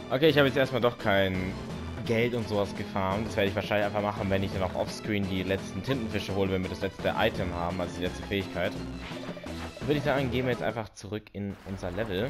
Okay, ich habe jetzt erstmal doch kein Geld und sowas gefarmt. Das werde ich wahrscheinlich einfach machen, wenn ich dann auch offscreen die letzten Tintenfische hole, wenn wir das letzte Item haben, also die letzte Fähigkeit. Dann würde ich sagen, gehen wir jetzt einfach zurück in unser Level.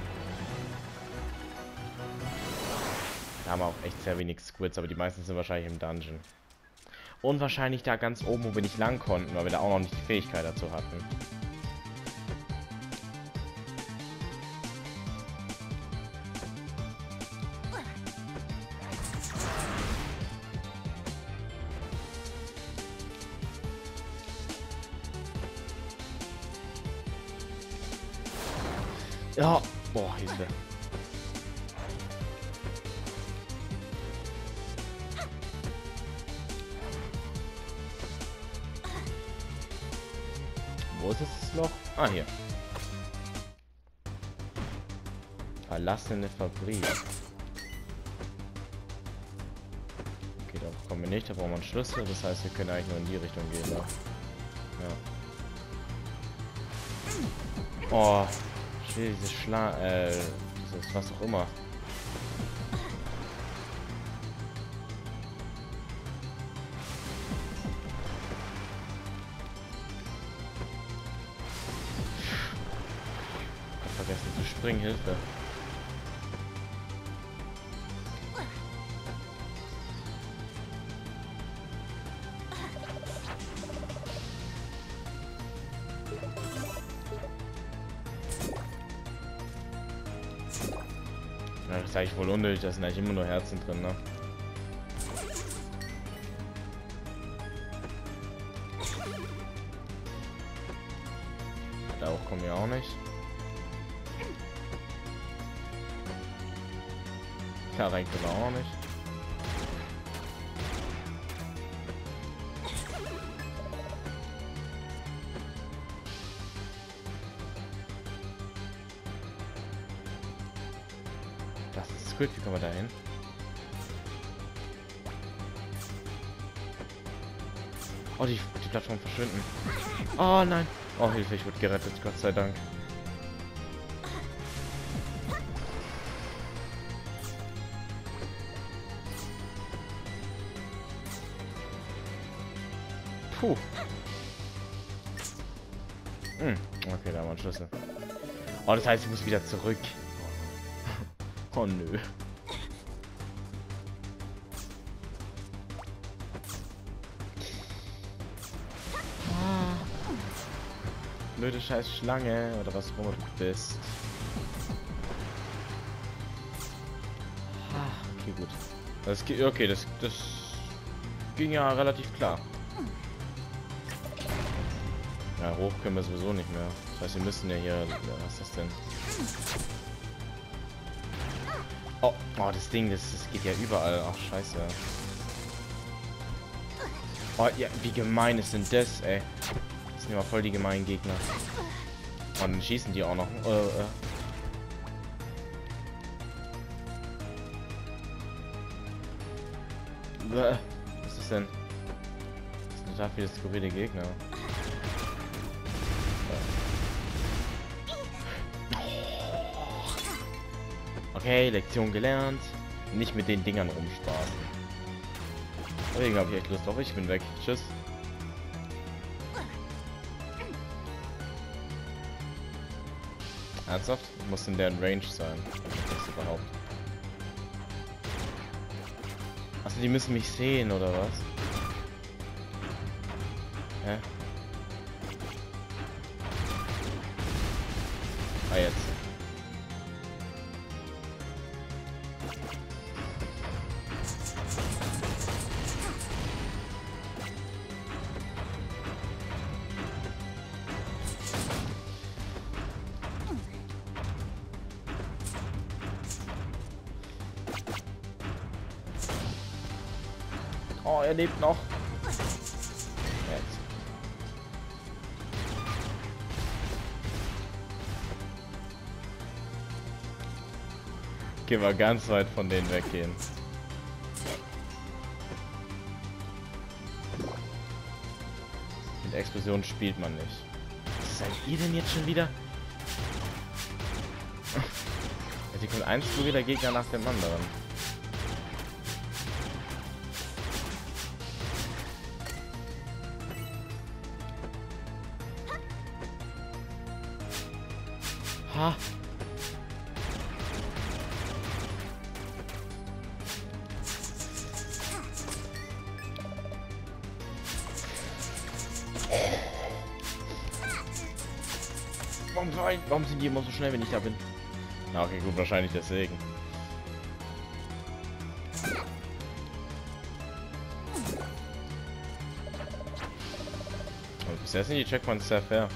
Da haben wir auch echt sehr wenig Squids, aber die meisten sind wahrscheinlich im Dungeon. Und wahrscheinlich da ganz oben, wo wir nicht lang konnten, weil wir da auch noch nicht die Fähigkeit dazu hatten. Ja, boah, Hilfe. Wo ist das Loch? Ah, hier. Verlassene Fabrik. Okay, da kommen wir nicht, da brauchen wir einen Schlüssel. Das heißt, wir können eigentlich nur in die Richtung gehen. Ne? Ja. Oh, ich will diese dieses was auch immer. Vergessen zu springen, Hilfe. Ja, das ist eigentlich wohl unnötig, da sind eigentlich immer nur Herzen drin, ne? Da auch kommen wir auch nicht. Da rein können wir auch nicht. Das ist Squid, wie kommen wir da hin? Oh, die Plattform verschwinden. Oh nein. Oh, Hilfe, ich wurde gerettet, Gott sei Dank. Puh. Okay, da haben wir einen Schlüssel. Oh, das heißt, ich muss wieder zurück. Oh nö. Blöde scheiß Schlange oder was rum du bist. Okay, gut. Das geht, okay, das ging ja relativ klar. Ja, hoch können wir sowieso nicht mehr. Das heißt, wir müssen ja hier. Was ist das denn? Oh, das Ding, das geht ja überall. Ach, scheiße. Oh, ja, wie gemein ist denn das, ey? Das sind ja voll die gemeinen Gegner. Und dann schießen die auch noch. Was ist das denn? Das sind total viele skurrile Gegner. Okay, Lektion gelernt. Nicht mit den Dingern rumspaßen. Deswegen habe ich echt Lust drauf. Ich bin weg. Tschüss. Ernsthaft? Muss in deren Range sein. Das überhaupt. Achso, die müssen mich sehen, oder was? Hä? Ah, jetzt. Oh, er lebt noch. Jetzt. Gehen wir ganz weit von denen weggehen. Mit Explosionen spielt man nicht. Was seid ihr denn jetzt schon wieder? hier kommt ein skurriler Gegner nach dem anderen. Ha! Warum sind die immer so schnell, wenn ich da bin? Na, okay, gut, wahrscheinlich deswegen. Und bisher sind die Checkpoints sehr fair.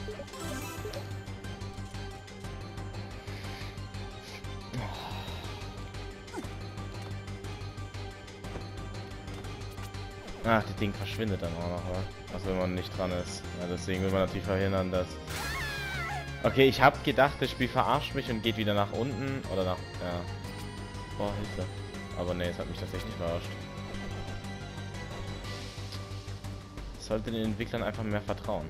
Ach, das Ding verschwindet dann auch noch, oder? Also wenn man nicht dran ist. Ja, deswegen will man natürlich verhindern, dass... Okay, ich habe gedacht, das Spiel verarscht mich und geht wieder nach unten oder nach... Ja. Boah, Hilfe. Aber nee, es hat mich tatsächlich verarscht. Ich sollte den Entwicklern einfach mehr vertrauen.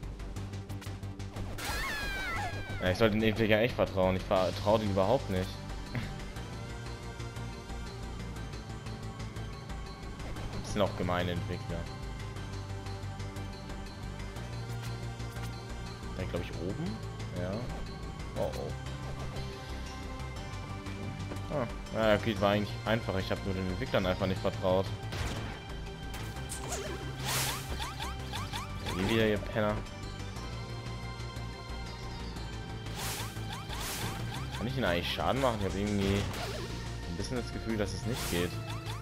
Ja, ich sollte den Entwicklern echt vertrauen. Ich vertraue denen überhaupt nicht. Das sind auch gemeine Entwickler. Dann glaube ich oben. Ja. Oh oh. Ah, ja, geht war eigentlich einfach. Ich habe nur den Entwicklern einfach nicht vertraut. Hier wieder, ihr Penner. Kann ich ihn eigentlich Schaden machen? Ich habe irgendwie ein bisschen das Gefühl, dass es nicht geht.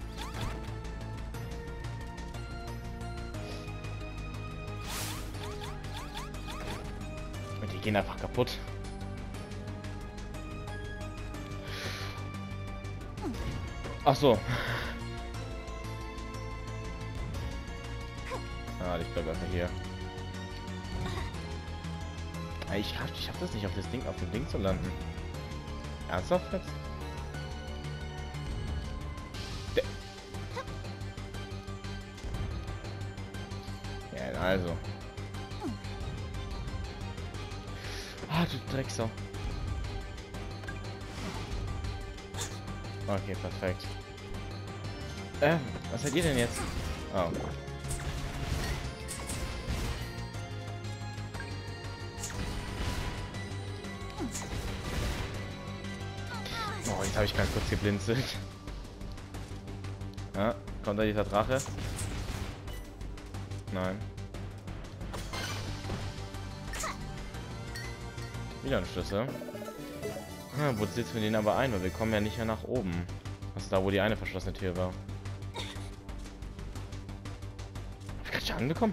Die gehen einfach kaputt. Ach so. Ah, ich bleibe einfach hier. Ich schaff das nicht, auf dem Ding zu landen. Ernsthaft jetzt? Ja, also. Ah, du Drecksau. Okay, perfekt. Was seid ihr denn jetzt? Oh. Oh, jetzt habe ich ganz kurz geblinzelt. Ja, kommt da dieser Drache? Nein. Wieder ein Schlüssel. Wo setzen wir den aber ein? Weil wir kommen ja nicht mehr nach oben. Also da, wo die eine verschlossene Tür war. Ich gerade schon angekommen.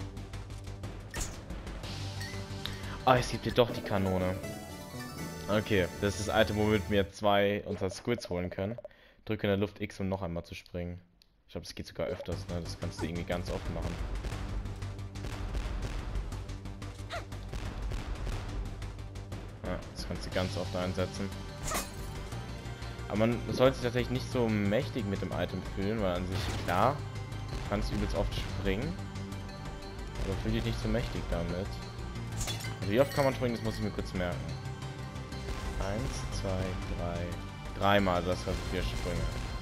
Ah, es gibt hier doch die Kanone. Okay, das ist das Item, womit wir zwei unserer Squids holen können. Drücke in der Luft X, um noch einmal zu springen. Ich glaube, das geht sogar öfters, ne? Das kannst du irgendwie ganz oft machen. Ja, das kannst du ganz oft einsetzen. Aber man sollte sich tatsächlich nicht so mächtig mit dem Item fühlen, weil an sich, klar, du kannst übelst oft springen. Aber fühl dich nicht so mächtig damit. Also wie oft kann man springen, das muss ich mir kurz merken. 1, 2, 3. Dreimal, das hat 4 Sprünge.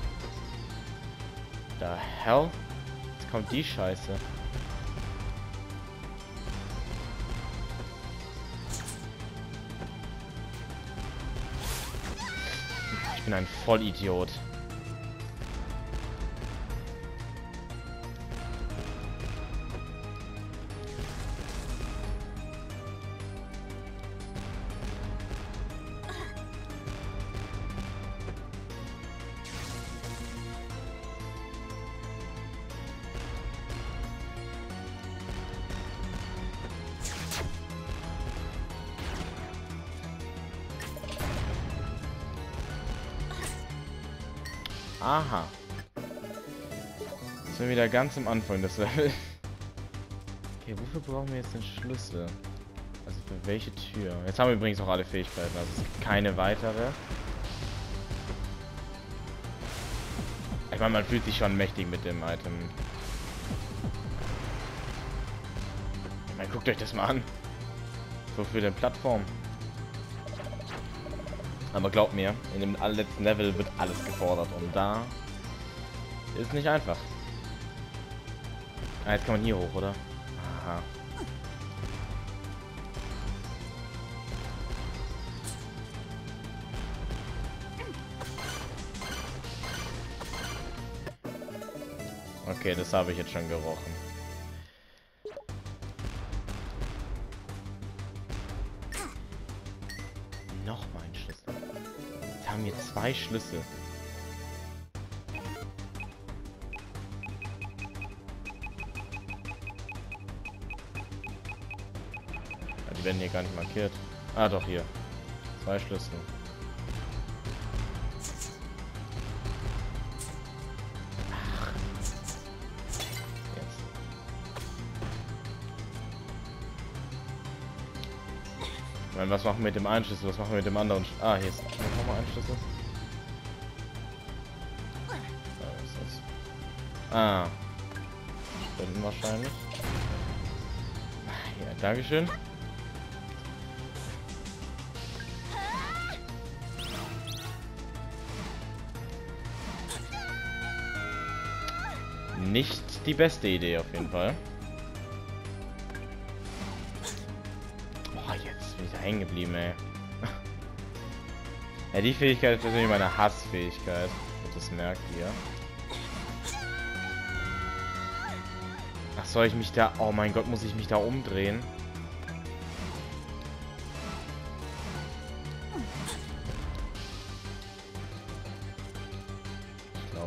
Da hell? Jetzt kommt die Scheiße. Ich bin ein Vollidiot. Aha. Jetzt sind wir wieder ganz am Anfang des Levels. Okay, wofür brauchen wir jetzt den Schlüssel? Also für welche Tür? Jetzt haben wir übrigens auch alle Fähigkeiten, also es gibt keine weitere. Ich meine, man fühlt sich schon mächtig mit dem Item. Ich meine, guckt euch das mal an. So für den Plattform. Aber glaub mir, in dem allerletzten Level wird alles gefordert und da ist nicht einfach. Ah, jetzt kann man hier hoch, oder? Aha. Okay, das habe ich jetzt schon gerochen. Nochmal ein Schlüssel. Jetzt haben wir 2 Schlüssel. Ja, die werden hier gar nicht markiert. Ah, doch, hier. 2 Schlüssel. Was machen wir mit dem einen Schlüssel? Was machen wir mit dem anderen? Ah, hier ist nochmal ein Schlüssel. Da ist das. Ah. Finden wahrscheinlich. Ja, Dankeschön. Nicht die beste Idee auf jeden Fall. Hängen geblieben, ey. Ja, die Fähigkeit ist persönlich meine Hassfähigkeit. Das merkt ihr. Ach, soll ich mich da... Oh mein Gott, muss ich mich da umdrehen? Ich glaube,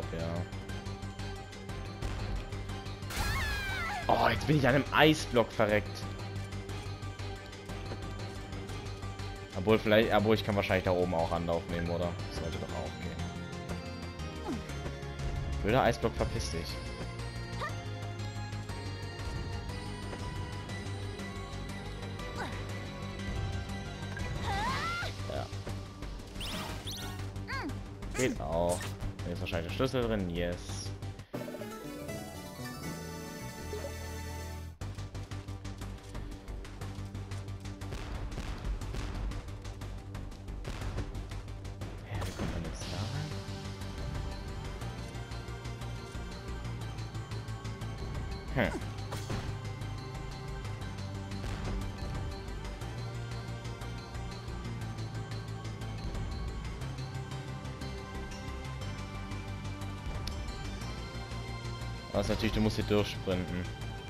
ja. Oh, jetzt bin ich an einem Eisblock verreckt. Obwohl ich kann wahrscheinlich da oben auch Anlauf nehmen, oder? Das sollte doch auch gehen. Blöder Eisblock, verpiss dich. Ja. Geht auch. Hier ist wahrscheinlich der Schlüssel drin. Yes. Was natürlich, du musst hier durchsprinten.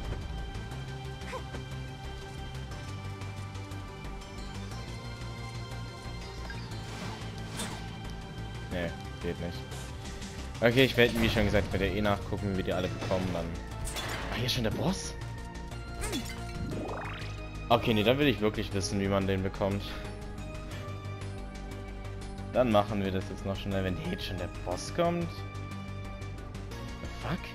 Nee, geht nicht. Okay, ich werde, wie schon gesagt, ich werde eh nachgucken, wie die alle bekommen dann. Ah, hier ist schon der Boss? Okay, nee, dann will ich wirklich wissen, wie man den bekommt. Dann machen wir das jetzt noch schnell, wenn hier jetzt schon der Boss kommt. The fuck?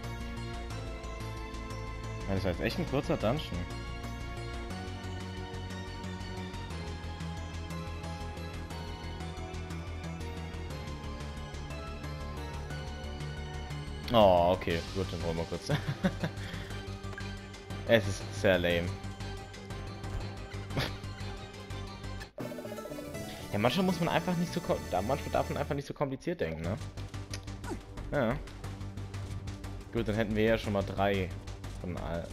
Das war jetzt echt ein kurzer Dungeon. Oh, okay, gut, dann wollen wir kurz. Es ist sehr lame. Ja, manchmal muss man einfach nicht so, manchmal darf man einfach nicht so kompliziert denken, ne? Ja. Gut, dann hätten wir ja schon mal 3 von all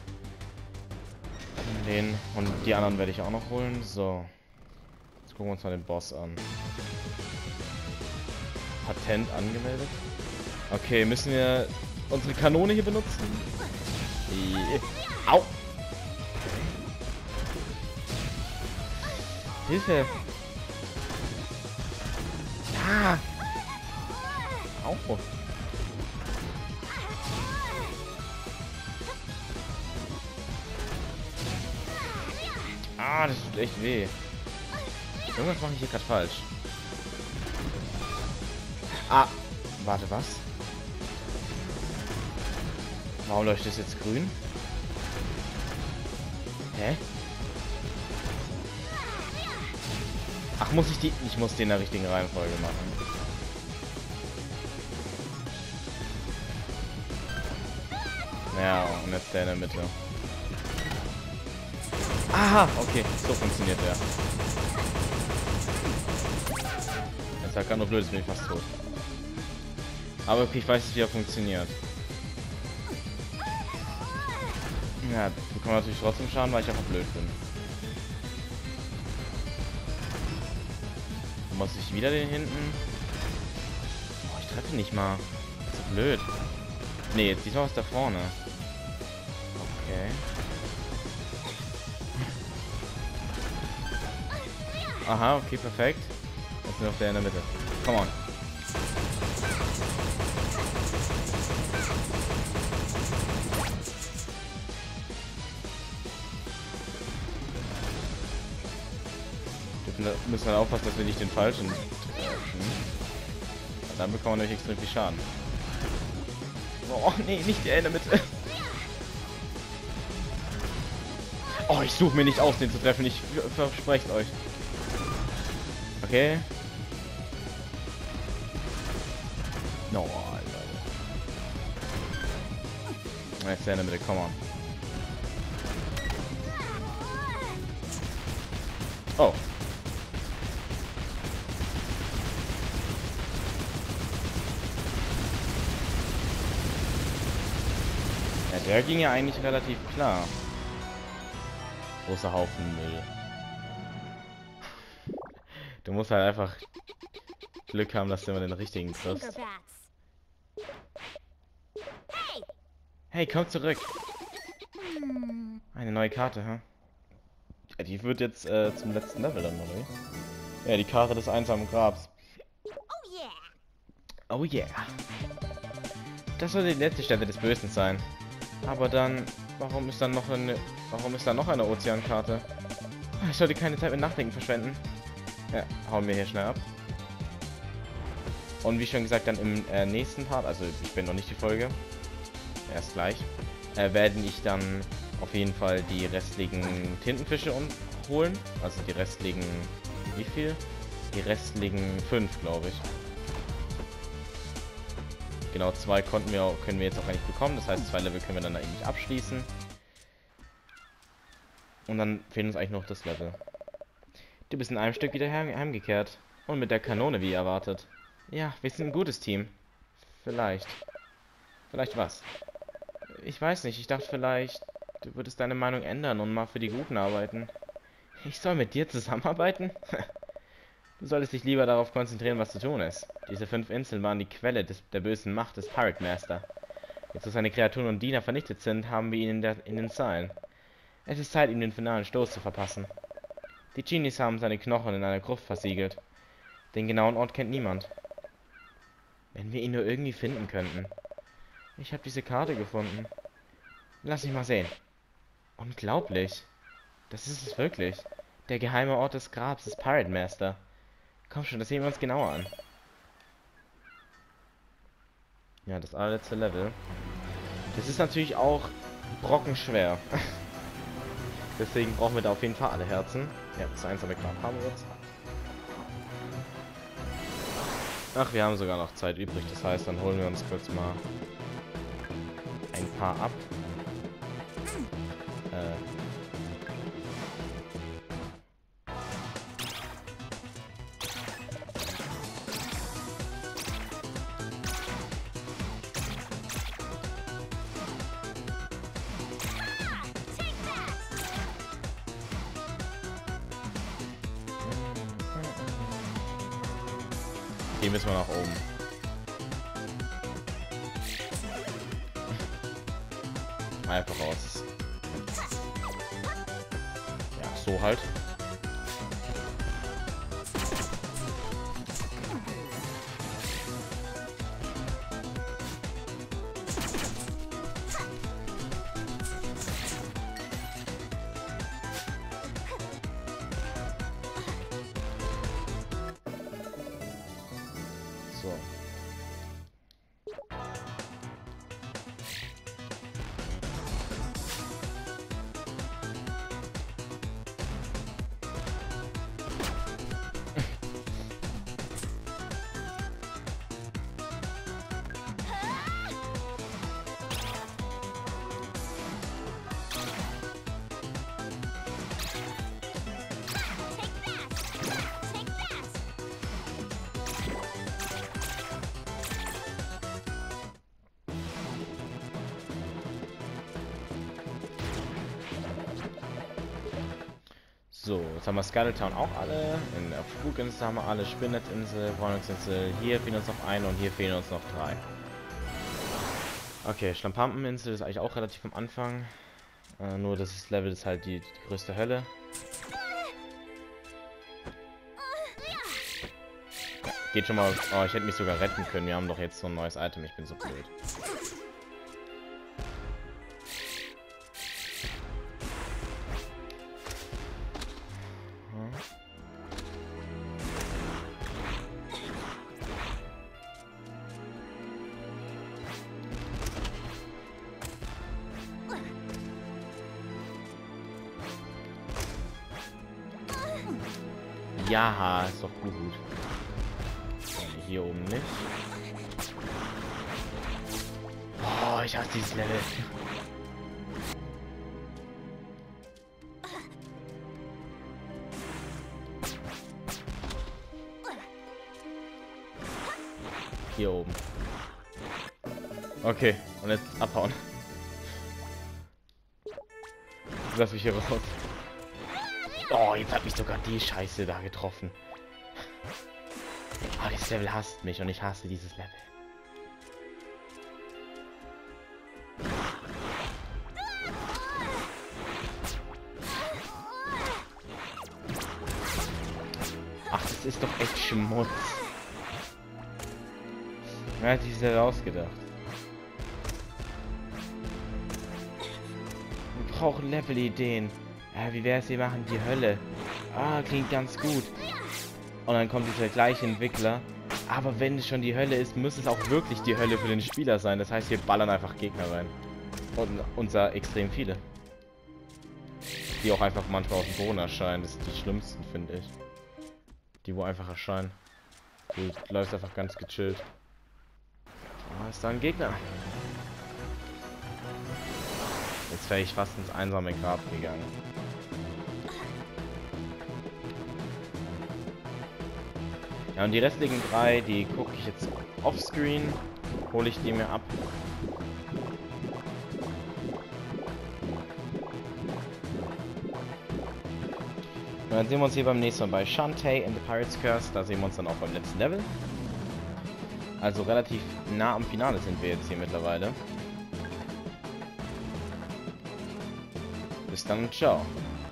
den, und die anderen werde ich auch noch holen. So, jetzt gucken wir uns mal den Boss an. Patent angemeldet. Okay, müssen wir unsere Kanone hier benutzen? Au! Hilfe! Ja! Au! Ah, das tut echt weh. Irgendwas mache ich hier gerade falsch. Ah, warte, was? Warum leuchtet es jetzt grün? Hä? Ach, muss ich die... Ich muss den in der richtigen Reihenfolge machen. Ja, und jetzt der in der Mitte. Aha, okay, so funktioniert der. Das hat gerade nur blöd, ist, bin ich fast tot. Aber okay, ich weiß nicht, wie er funktioniert. Ja, ich bekomme natürlich trotzdem Schaden, weil ich einfach blöd bin. Dann muss ich wieder den hinten. Oh, ich treffe nicht mal. Das ist so blöd. Nee, jetzt diesmal aus da vorne. Okay. Aha, okay, perfekt. Jetzt nur noch der in der Mitte. Come on. Wir müssen halt aufpassen, dass wir nicht den falschen treffen. Dann bekommen wir nämlich extrem viel Schaden. Oh, nee, nicht der in der Mitte. Oh, ich suche mir nicht aus, den zu treffen. Ich verspreche euch. Okay. No, Alter. Jetzt der in der Mitte, come on. Oh. Ja, der ging ja eigentlich relativ klar. Großer Haufen Müll. Du musst halt einfach Glück haben, dass du immer den richtigen triffst. Hey, komm zurück. Eine neue Karte, hä? Ja, die wird jetzt zum letzten Level dann, oder wie? Ja, die Karte des einsamen Grabs. Oh yeah. Das soll die letzte Stätte des Bösen sein. Aber dann, warum ist da noch eine Ozeankarte? Ich sollte keine Zeit mit Nachdenken verschwenden. Ja, hauen wir hier schnell ab. Und wie schon gesagt, dann im nächsten Part, also ich bin noch nicht die Folge, erst gleich, werden ich dann auf jeden Fall die restlichen Tintenfische holen. Also die restlichen, wie viel? Die restlichen 5, glaube ich. Genau, 2 können wir jetzt auch gar nicht bekommen. Das heißt, 2 Level können wir dann eigentlich abschließen. Und dann fehlt uns eigentlich noch das Level. Du bist in einem Stück wieder heimgekehrt. Und mit der Kanone, wie erwartet. Ja, wir sind ein gutes Team. Vielleicht. Vielleicht was? Ich weiß nicht, ich dachte vielleicht, du würdest deine Meinung ändern und mal für die Guten arbeiten. Ich soll mit dir zusammenarbeiten? Du solltest dich lieber darauf konzentrieren, was zu tun ist. Diese 5 Inseln waren die Quelle der bösen Macht des Pirate Master. Jetzt, wo seine Kreaturen und Diener vernichtet sind, haben wir ihn in den Seilen. Es ist Zeit, ihm den finalen Stoß zu verpassen. Die Genies haben seine Knochen in einer Gruft versiegelt. Den genauen Ort kennt niemand. Wenn wir ihn nur irgendwie finden könnten. Ich habe diese Karte gefunden. Lass mich mal sehen. Unglaublich. Das ist es wirklich. Der geheime Ort des Grabs des Pirate Master. Komm schon, das sehen wir uns genauer an. Ja, das allerletzte Level. Das ist natürlich auch brockenschwer. Deswegen brauchen wir da auf jeden Fall alle Herzen. Ja, das einsame Grab haben wir jetzt. Ach, wir haben sogar noch Zeit übrig. Das heißt, dann holen wir uns kurz mal ein paar ab. Hier müssen wir nach oben. Einfach raus. Ja, so halt. So. So, jetzt haben wir Scuttletown auch alle. In der Fluginsel haben wir alle. Spinnetinsel, Wohnungsinsel. Hier fehlen uns noch eine und hier fehlen uns noch 3. Okay, Schlammpampeninsel ist eigentlich auch relativ am Anfang. Nur das Level ist halt die größte Hölle. Geht schon mal. Oh, ich hätte mich sogar retten können. Wir haben doch jetzt so ein neues Item. Ich bin so blöd. Ja, ist doch gut. Hier oben nicht. Oh, ich hasse dieses Level. Hier oben. Okay, und jetzt abhauen. Lass mich hier raus. Oh, jetzt hat mich sogar die Scheiße da getroffen. Oh, dieses Level hasst mich und ich hasse dieses Level. Ach, das ist doch echt Schmutz. Wer hat sich das ausgedacht? Wir brauchen Level-Ideen. Ja, wie wäre es, wir machen die Hölle. Ah, klingt ganz gut. Und dann kommt dieser gleiche Entwickler. Aber wenn es schon die Hölle ist, muss es auch wirklich die Hölle für den Spieler sein. Das heißt, wir ballern einfach Gegner rein. Und zwar extrem viele. Die auch einfach manchmal aus dem Boden erscheinen. Das sind die schlimmsten, finde ich. Die, wo einfach erscheinen. Du läufst einfach ganz gechillt. Ah, ist da ein Gegner. Jetzt wäre ich fast ins einsame Grab gegangen. Ja, und die restlichen 3, die gucke ich jetzt offscreen. Hole ich die mir ab. Und dann sehen wir uns hier beim nächsten Mal bei Shantae and the Pirate's Curse. Da sehen wir uns dann auch beim letzten Level. Also relativ nah am Finale sind wir jetzt hier mittlerweile. Bis dann und ciao.